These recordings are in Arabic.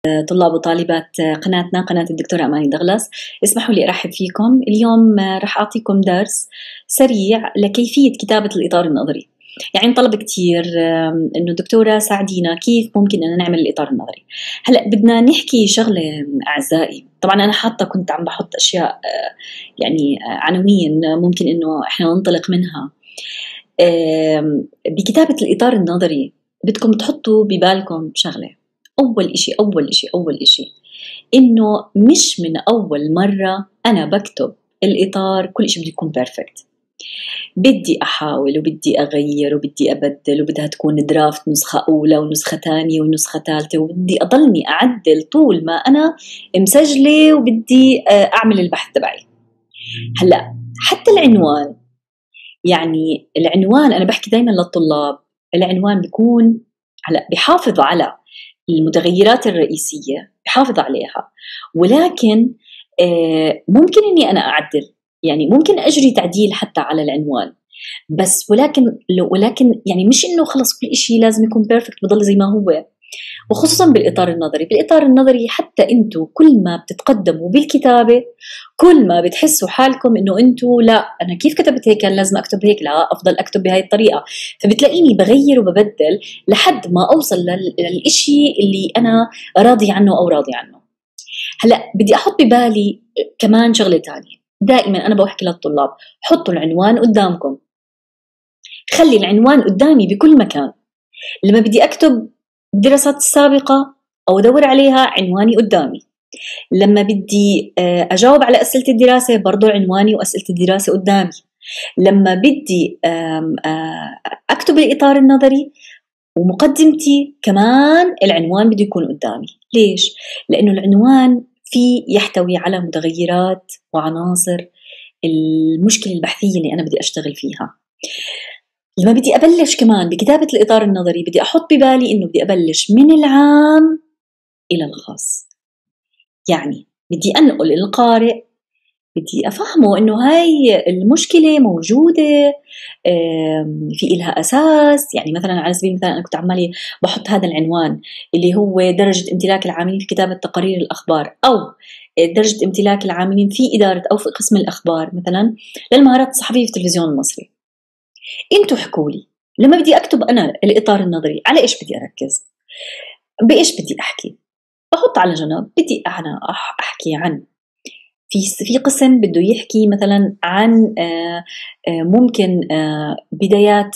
طلاب وطالبات قناتنا قناة الدكتورة أماني دغلس. اسمحوا لي أرحب فيكم. اليوم رح أعطيكم درس سريع لكيفية كتابة الإطار النظري. يعني طلب كتير إنه دكتورة ساعدينا كيف ممكن أن نعمل الإطار النظري. هلأ بدنا نحكي شغلة أعزائي. طبعا أنا كنت عم بحط أشياء يعني عناوين ممكن إنه إحنا ننطلق منها. بكتابة الإطار النظري بدكم تحطوا ببالكم شغلة. أول إشي إنه مش من أول مرة أنا بكتب الإطار كل إشي بده يكون بيرفكت. بدي أحاول وبدي أغير وبدي أبدل، وبدها تكون درافت نسخة أولى ونسخة تانية ونسخة ثالثة، وبدي أضلني أعدل طول ما أنا مسجلة وبدي أعمل البحث تبعي. هلأ حتى العنوان، يعني العنوان أنا بحكي دايما للطلاب العنوان بيكون هلأ بحافظ على المتغيرات الرئيسية، بحافظ عليها، ولكن ممكن إني أنا أعدل، يعني ممكن أجري تعديل حتى على العنوان بس، ولكن يعني مش إنه خلص كل إشي لازم يكون بيرفكت بضل زي ما هو. وخصوصا بالإطار النظري حتى أنتوا كل ما بتتقدموا بالكتابة كل ما بتحسوا حالكم إنه أنتوا لا أنا كيف كتبت هيك كان لازم أكتب هيك، لا أفضل أكتب بهاي الطريقة. فبتلاقيني بغير وببدل لحد ما أوصل للإشي اللي أنا راضي عنه أو راضي عنه. هلأ بدي أحط ببالي كمان شغلة تانية. دائما أنا بحكي للطلاب حطوا العنوان قدامكم، خلي العنوان قدامي بكل مكان. لما بدي أكتب الدراسات السابقة أو أدور عليها عنواني قدامي. لما بدي أجاوب على أسئلة الدراسة برضو عنواني وأسئلة الدراسة قدامي. لما بدي أكتب الإطار النظري ومقدمتي كمان العنوان بده يكون قدامي. ليش؟ لأنه العنوان يحتوي على متغيرات وعناصر المشكلة البحثية اللي أنا بدي أشتغل فيها. لما بدي أبلش كمان بكتابة الإطار النظري بدي أحط ببالي إنه بدي أبلش من العام إلى الخاص. يعني بدي أنقل القارئ، بدي أفهمه إنه هاي المشكلة موجودة، في إلها أساس. يعني مثلا على سبيل المثال أنا كنت عمالي بحط هذا العنوان اللي هو درجة امتلاك العاملين في كتابة تقارير الأخبار، أو درجة امتلاك العاملين في إدارة أو في قسم الأخبار مثلا للمهارات الصحفية في التلفزيون المصري. انتوا حكوا لي لما بدي اكتب انا الاطار النظري على ايش بدي اركز، بايش بدي احكي. بحط على جنب بدي انا احكي عن في قسم بده يحكي مثلا عن ممكن بدايات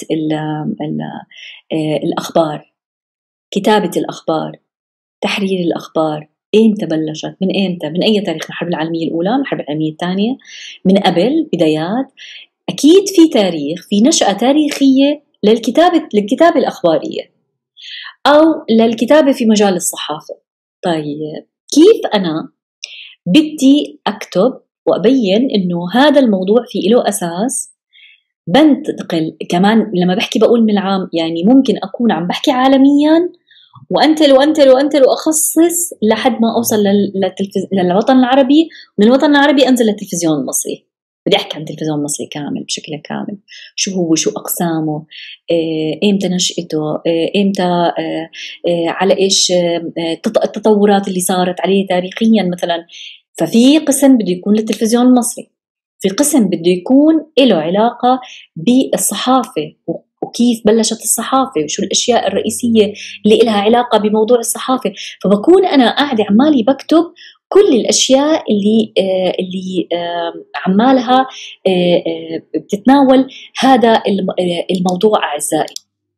الاخبار، كتابة الاخبار، تحرير الاخبار، امتى بلشت، من امتى، من اي تاريخ، من الحرب العالمية الاولى، من الحرب العالمية الثانية، من قبل، بدايات. أكيد في تاريخ، في نشأة تاريخية للكتابة الأخبارية أو للكتابة في مجال الصحافة. طيب كيف أنا بدي أكتب وأبين إنه هذا الموضوع في له أساس؟ بنتقل كمان لما بحكي بقول من العام، يعني ممكن أكون عم بحكي عالميا وأنتل وأخصص لحد ما أوصل للوطن العربي، من الوطن العربي أنزل للتلفزيون المصري. بدي أحكي عن التلفزيون المصري كامل بشكل كامل، شو هو، شو أقسامه، إمتى نشأته، إمتى، على إيش التطورات اللي صارت عليه تاريخيا مثلا. ففي قسم بده يكون للتلفزيون المصري، في قسم بده يكون له علاقة بالصحافة وكيف بلشت الصحافة وشو الأشياء الرئيسية اللي إلها علاقة بموضوع الصحافة. فبكون أنا قاعدة عمالي بكتب كل الأشياء اللي عمالها بتتناول هذا الموضوع. أعزائي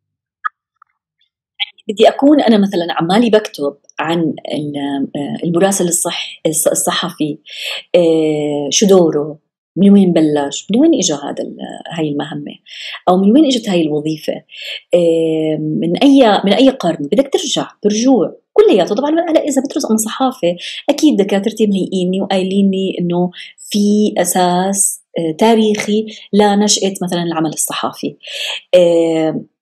بدي أكون أنا مثلا عمالي بكتب عن المراسل الصحفي، شو دوره، من وين بلش، من وين إجا هاي المهمة، أو من وين إجت هاي الوظيفة، من أي قرن بدك ترجع برجوع كلياته. طبعا هلا إذا بدرس عن صحافة أكيد دكاترتي مهيئيني وقايليني إنه في أساس تاريخي لنشأة مثلا العمل الصحافي.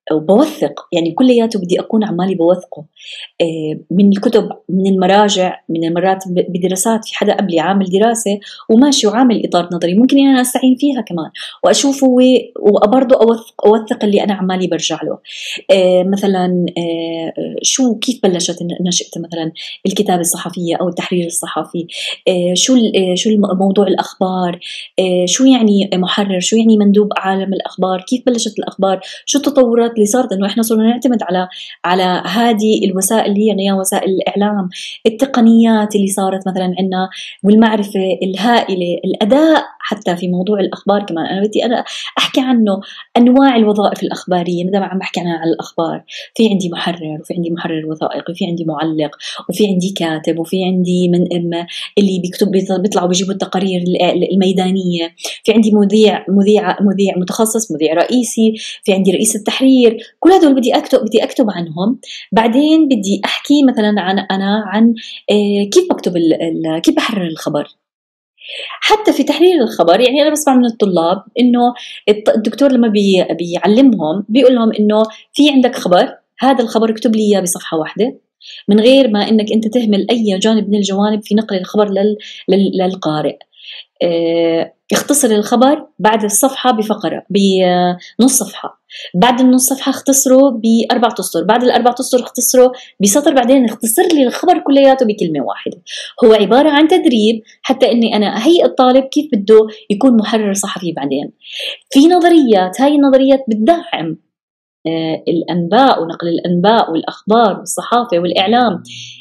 وبوثق، يعني كلياته بدي أكون عمالي بوثقه من الكتب، من المراجع، من المرات بدراسات. في حدا قبلي عامل دراسة وماشي وعامل إطار نظري، ممكن أنا أستعين فيها كمان وأشوف هو، وبرضه أوثق اللي أنا عمالي برجع له. مثلا شو كيف بلشت نشأت مثلا الكتابة الصحفية أو التحرير الصحفي، شو موضوع الأخبار، شو يعني محرر، شو يعني مندوب عالم الأخبار، كيف بلشت الأخبار، شو التطورات اللي صارت إنه إحنا صرنا نعتمد على هذه الوسائل اللي هي وسائل الإعلام، التقنيات اللي صارت مثلا عندنا، والمعرفة الهائلة، الأداء حتى في موضوع الأخبار كمان. أنا بدي أحكي عنه، أنواع الوظائف الأخبارية. مدام عم بحكي عنها على الأخبار، في عندي محرر، وفي عندي محرر وثائقي، وفي عندي معلق، وفي عندي كاتب، وفي عندي من اللي بيطلعوا بيجيبوا التقارير الميدانية، في عندي مذيع متخصص، مذيع رئيسي، في عندي رئيس التحرير. كل هدول بدي أكتب عنهم. بعدين بدي أحكي مثلا عن كيف بكتب كيف بحرر الخبر. حتى في تحرير الخبر، يعني أنا بسمع من الطلاب إنه الدكتور لما بيعلمهم بيقول لهم إنه في عندك خبر، هذا الخبر اكتب لي إياه بصفحة واحدة، من غير ما إنك أنت تهمل أي جانب من الجوانب في نقل الخبر للقارئ. اختصر الخبر بعد الصفحة بفقرة، بنص صفحة، بعد النص صفحة اختصره ب4 أسطر، بعد ال4 أسطر اختصره بسطر، بعدين اختصر لي الخبر كلياته بكلمة واحدة. هو عبارة عن تدريب حتى إني أنا أهيئ الطالب كيف بده يكون محرر صحفي. بعدين في نظريات، هاي النظريات بتدعم الأنباء ونقل الأنباء والأخبار والصحافة والإعلام.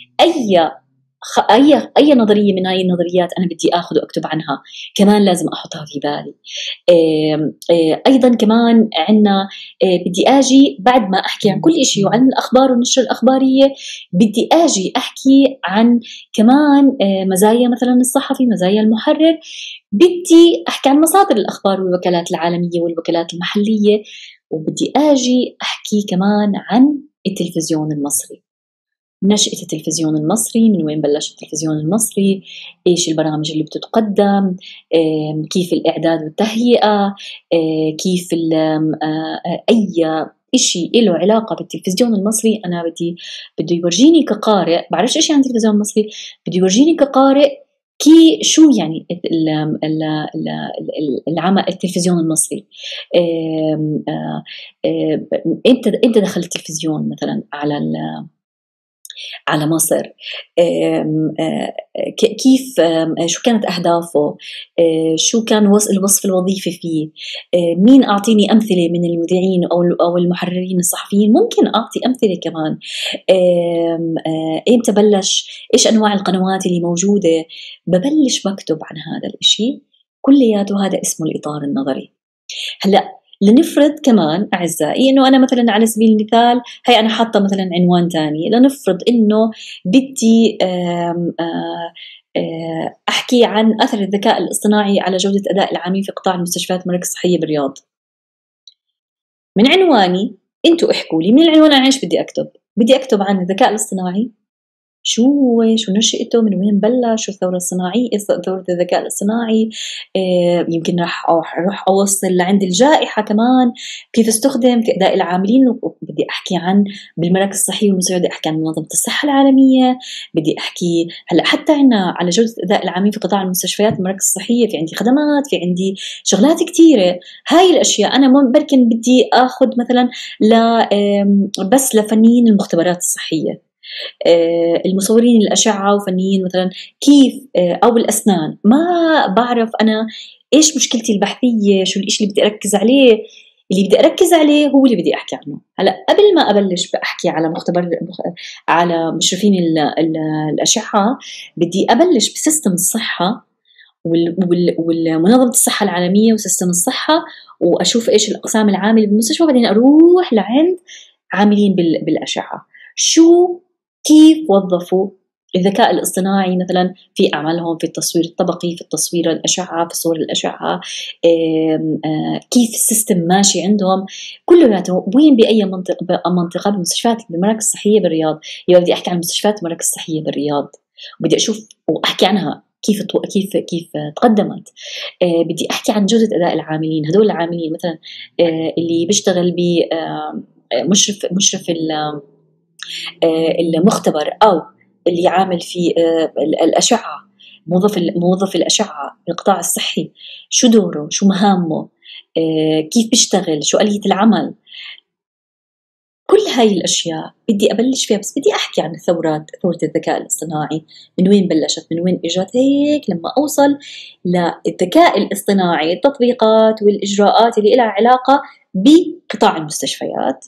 أي نظرية من هاي النظريات أنا بدي أخذ وأكتب عنها كمان لازم أحطها في بالي. أيضا كمان عنا بدي أجي بعد ما أحكي عن كل إشي وعن الأخبار والنشر الأخبارية، بدي أجي أحكي عن كمان مزايا مثلا الصحفي، مزايا المحرر. بدي أحكي عن مصادر الأخبار والوكالات العالمية والوكالات المحلية. وبدي أجي أحكي كمان عن التلفزيون المصري، نشأة التلفزيون المصري، من وين بلش التلفزيون المصري، إيش البرامج اللي بتتقدم، كيف الإعداد والتهيئة، كيف أي إشي له علاقة بالتلفزيون المصري. أنا بده يورجيني كقارئ، بعرفش إشي عن التلفزيون المصري، بده يورجيني كقارئ شو يعني العمل التلفزيون المصري. امتى دخل التلفزيون مثلا على مصر، كيف، شو كانت أهدافه، شو كان الوصف الوظيفي فيه، مين أعطيني أمثلة من المذيعين أو المحررين الصحفيين، ممكن أعطي أمثلة كمان. إمتى بلش، إيش أنواع القنوات اللي موجودة. ببلش بكتب عن هذا الإشي كلياته، هذا اسمه الإطار النظري. هلأ لنفرض كمان أعزائي إنه أنا مثلا على سبيل المثال، هي أنا حاطة مثلا عنوان تاني، لنفرض إنه بدي أحكي عن أثر الذكاء الاصطناعي على جودة أداء العاملين في قطاع المستشفيات والمراكز الصحية بالرياض. من عنواني أنتوا احكوا لي من العنوان أنا إيش بدي أكتب. بدي أكتب عن الذكاء الاصطناعي، شو هو، شو نشأته، من وين بلش، شو الثورة الصناعية، ثورة الذكاء الاصطناعي. يمكن راح أوصل لعند الجائحة كمان، كيف استخدم في أداء العاملين. بدي أحكي عن بالمراكز الصحية والمستشفيات، بدي أحكي عن منظمة الصحة العالمية، بدي أحكي هلأ حتى عنا على جودة أداء العاملين في قطاع المستشفيات والمراكز الصحية. في عندي خدمات، في عندي شغلات كتيرة. هاي الأشياء أنا بركن بدي أخذ مثلا بس لفنيين المختبرات الصحية، المصورين الأشعة وفنيين مثلا كيف، أو الأسنان. ما بعرف أنا إيش مشكلتي البحثية، شو الإشي اللي بدي أركز عليه. اللي بدي أركز عليه هو اللي بدي أحكي عنه. هلأ قبل ما أبلش بأحكي على على مشرفين الأشعة، بدي أبلش بسيستم الصحة والمنظمة الصحة العالمية وسيستم الصحة، وأشوف إيش الأقسام العاملة بالمستشفى، بعدين أروح لعند عاملين بالأشعة، كيف وظفوا الذكاء الاصطناعي مثلا في أعمالهم، في التصوير الطبقي، في التصوير الأشعة، في صور الأشعة، كيف السيستم ماشي عندهم كلياته، وين بأي منطقة بالمستشفيات بالمراكز الصحية بالرياض. يبقى بدي أحكي عن المستشفيات والمراكز الصحية بالرياض، وبدي أشوف وأحكي عنها كيف تقدمت. بدي أحكي عن جودة أداء العاملين، هدول العاملين مثلا اللي بيشتغل مشرف المختبر أو اللي عامل في الأشعة، موظف الأشعة بالقطاع الصحي، شو دوره، شو مهامه، كيف بيشتغل، شو آلية العمل. كل هاي الأشياء بدي أبلش فيها، بس بدي أحكي عن ثورة الذكاء الاصطناعي، من وين بلشت، من وين إجت، هيك لما أوصل للذكاء الاصطناعي، التطبيقات والإجراءات اللي لها علاقة بقطاع المستشفيات.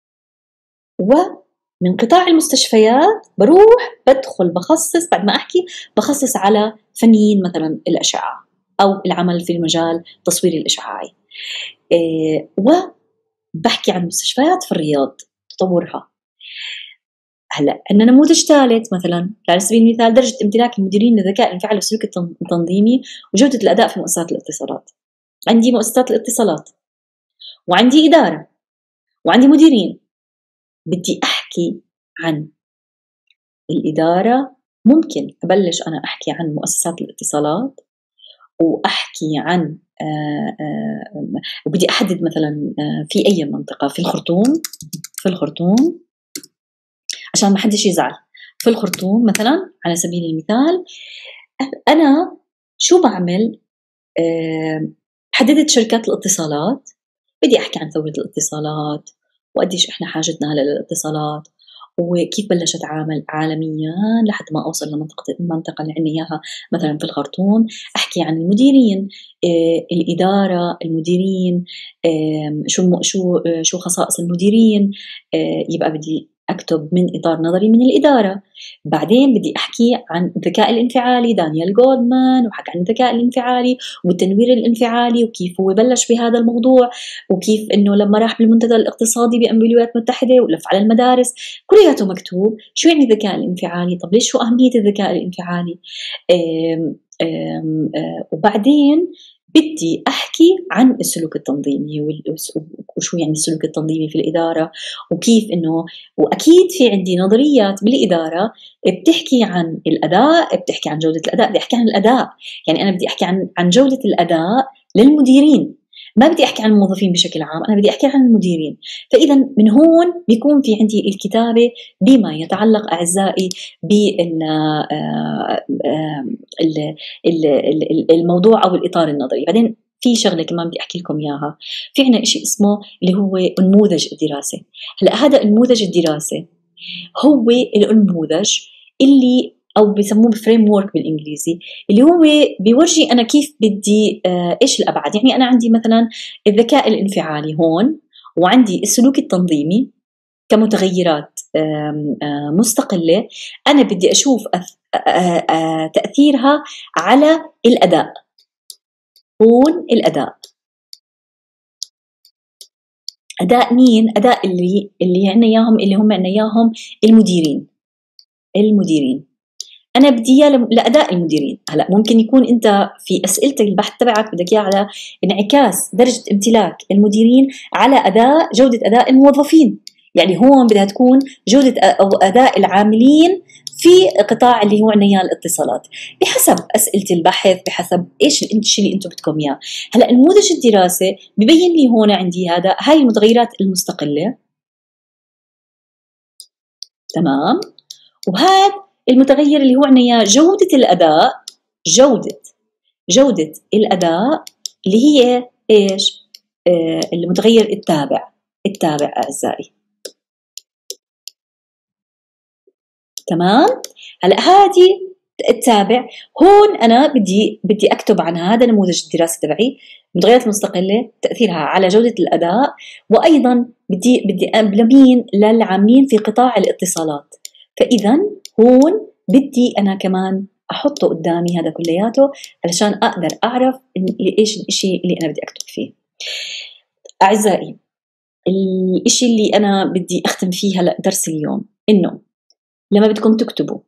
ومن قطاع المستشفيات بروح بدخل بخصص، بعد ما أحكي بخصص على فنيين مثلا الأشعة أو العمل في المجال التصوير الإشعاعي، وبحكي عن مستشفيات في الرياض تطورها. هلا عندنا نموذج ثالث مثلا على سبيل المثال، درجة امتلاك المديرين للذكاء الانفعالي والسلوك التنظيمي وجودة الأداء في مؤسسات الاتصالات. عندي مؤسسات الاتصالات وعندي إدارة وعندي مديرين. بدي أحكي عن الإدارة، ممكن أبلش أنا أحكي عن مؤسسات الاتصالات وأحكي عن وبدي أحدد مثلا في أي منطقة، في الخرطوم عشان ما حدش يزعل. في الخرطوم مثلا على سبيل المثال، أنا شو بعمل؟ حددت شركات الاتصالات، بدي أحكي عن ثورة الاتصالات وقديش إحنا حاجتنا للاتصالات وكيف بلشت عالميا لحد ما أوصل المنطقة اللي عندي إياها مثلا في الخرطوم. أحكي عن المديرين، الإدارة، المديرين، شو خصائص المديرين. يبقى بدي أكتب من إطار نظري من الإدارة. بعدين بدي أحكي عن الذكاء الانفعالي، دانيال جولدمان وحكى عن الذكاء الانفعالي والتنوير الانفعالي وكيف هو بلش بهذا الموضوع، وكيف إنه لما راح بالمنتدى الاقتصادي بالولايات المتحدة ولف على المدارس كلياته مكتوب شو يعني الذكاء الانفعالي. طب ليش، شو أهمية الذكاء الانفعالي؟ وبعدين بدي أحكي عن السلوك التنظيمي وشو يعني السلوك التنظيمي في الإدارة، وكيف إنه، وأكيد في عندي نظريات بالإدارة بتحكي عن الأداء، بتحكي عن جودة الأداء. بدي أحكي عن الأداء، يعني أنا بدي أحكي عن جودة الأداء للمديرين، ما بدي أحكي عن الموظفين بشكل عام، أنا بدي أحكي عن المديرين. فإذا من هون بيكون في عندي الكتابة بما يتعلق أعزائي بالموضوع أو الإطار النظري. بعدين في شغلة كمان بدي أحكي لكم إياها، في عنا إشي اسمه اللي هو نموذج الدراسة. هلأ هذا النموذج الدراسة هو النموذج اللي أو بيسموه فريم وورك بالإنجليزي، اللي هو بيورجي أنا كيف بدي إيش الأبعاد. يعني أنا عندي مثلا الذكاء الانفعالي هون، وعندي السلوك التنظيمي كمتغيرات مستقلة، أنا بدي أشوف تأثيرها على الأداء. هون الأداء، أداء مين؟ أداء اللي عنا إياهم، اللي هم عنا إياهم المديرين. أنا بدي إياه لأداء المديرين. هلأ ممكن يكون أنت في أسئلتك البحث تبعك بدك إياه على انعكاس درجة امتلاك المديرين على جودة أداء الموظفين. يعني هون بدها تكون جودة أو أداء العاملين في قطاع اللي هو عنا الاتصالات، بحسب أسئلة البحث، بحسب إيش الشيء اللي أنتم بدكم إياه. هلأ نموذج الدراسة ببين لي هون عندي هاي المتغيرات المستقلة، تمام. وهذا المتغير اللي هو عنا جودة الأداء، جودة الأداء اللي هي إيش؟ المتغير التابع أعزائي، تمام. هلأ هذه التابع هون أنا بدي أكتب عن هذا نموذج الدراسة تبعي، المتغيرات المستقلة تأثيرها على جودة الأداء، وأيضا بدي لمين؟ للعاملين في قطاع الاتصالات. فإذا هون بدي أنا كمان أحطه قدامي هذا كلياته علشان أقدر أعرف إيش الإشي اللي أنا بدي أكتب فيه. أعزائي، الإشي اللي أنا بدي أختم فيه هلأ درس اليوم، إنه لما بدكم تكتبوا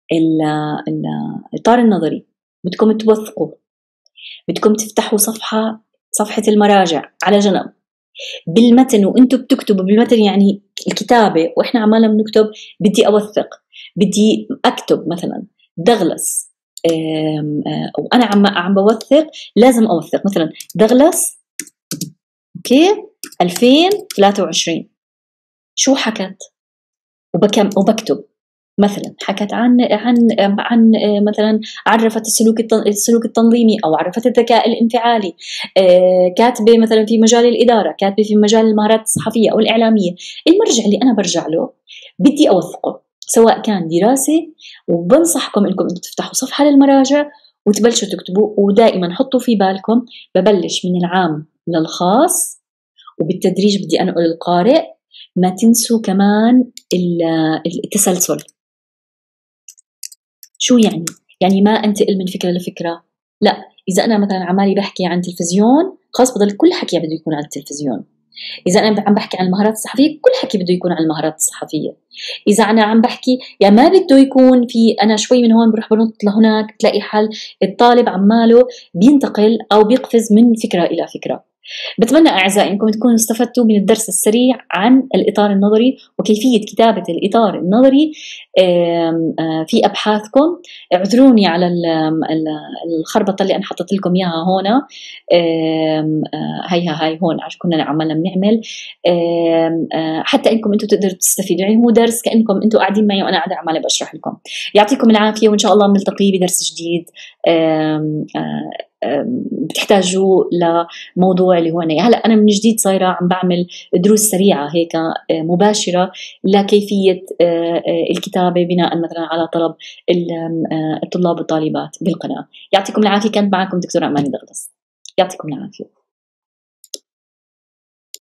الإطار النظري، بدكم توثقوا، بدكم تفتحوا صفحة المراجع على جنب بالمتن، وانتم بتكتبوا بالمتن يعني الكتابة وإحنا عمالنا بنكتب. بدي أوثق، بدي أكتب مثلا دغلس، وأنا عم بوثق لازم أوثق مثلا دغلس أوكي 2023 شو حكت وبكتب. مثلا حكت عن مثلا عرفت السلوك التنظيمي، او عرفت الذكاء الانفعالي، كاتبه مثلا في مجال الاداره، كاتبه في مجال المهارات الصحفيه او الاعلاميه. المرجع اللي انا برجع له بدي اوثقه، سواء كان دراسه. وبنصحكم انكم انتم تفتحوا صفحه للمراجع وتبلشوا تكتبوا، ودائما حطوا في بالكم ببلش من العام للخاص، وبالتدريج بدي انقل القارئ. ما تنسوا كمان التسلسل. شو يعني؟ يعني ما انتقل من فكرة لفكرة، لا. إذا أنا مثلا عمالي بحكي عن تلفزيون، خلاص بضل كل حكي بده يكون عن التلفزيون. إذا أنا عم بحكي عن المهارات الصحفية، كل حكي بده يكون عن المهارات الصحفية. إذا أنا عم بحكي يعني ما بده يكون في أنا شوي من هون بروح بنط لهناك، تلاقي حل الطالب عماله بينتقل أو بيقفز من فكرة إلى فكرة. بتمنى أعزائي أنكم تكونوا استفدتوا من الدرس السريع عن الإطار النظري وكيفية كتابة الإطار النظري في أبحاثكم. اعذروني على الخربطة اللي أنا حطيت لكم إياها هون. هاي هون عشان كنا عمالنا بنعمل حتى إنكم أنتم تقدروا تستفيدوا. يعني هو درس كأنكم أنتم قاعدين معي وأنا قاعدة عمالة بشرح لكم. يعطيكم العافية، وإن شاء الله بنلتقي بدرس جديد بتحتاجوا لموضوع اللي هو هلا انا من جديد صايره عم بعمل دروس سريعه هيك مباشره لكيفيه الكتابه بناء مثلا على طلب الطلاب والطالبات بالقناه. يعطيكم العافيه، كانت معكم دكتوره اماني دغدس. يعطيكم العافيه.